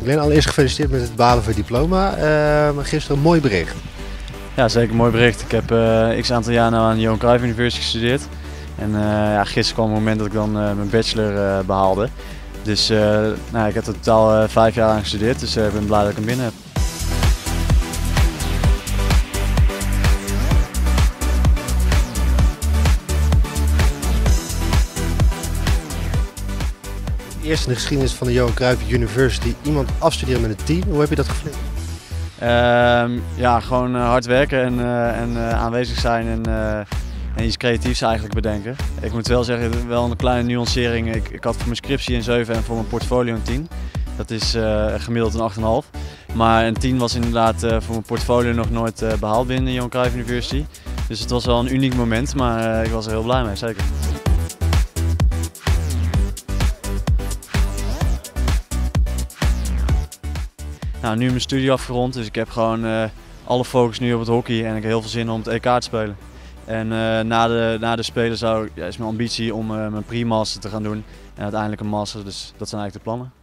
Glenn, allereerst gefeliciteerd met het behalen van je diploma. Gisteren een mooi bericht. Ja, zeker een mooi bericht. Ik heb x aantal jaar nou aan de Johan Cruijff University gestudeerd. En gisteren kwam het moment dat ik dan mijn bachelor behaalde. Dus ik heb er totaal 5 jaar aan gestudeerd, dus ik ben blij dat ik hem binnen heb. Eerst in de geschiedenis van de Johan Cruijff University iemand afstuderen met een 10. Hoe heb je dat geflikt? Gewoon hard werken en aanwezig zijn en iets creatiefs eigenlijk bedenken. Ik moet wel zeggen, wel een kleine nuancering. Ik had voor mijn scriptie een 7 en voor mijn portfolio een 10. Dat is gemiddeld een 8,5. Maar een 10 was inderdaad voor mijn portfolio nog nooit behaald binnen de Johan Cruijff University. Dus het was wel een uniek moment, maar ik was er heel blij mee, zeker. Nou, nu mijn studie afgerond, dus ik heb gewoon alle focus nu op het hockey en ik heb heel veel zin om het EK te spelen. En na de Spelen is mijn ambitie om mijn pre-master te gaan doen en uiteindelijk een master, dus dat zijn eigenlijk de plannen.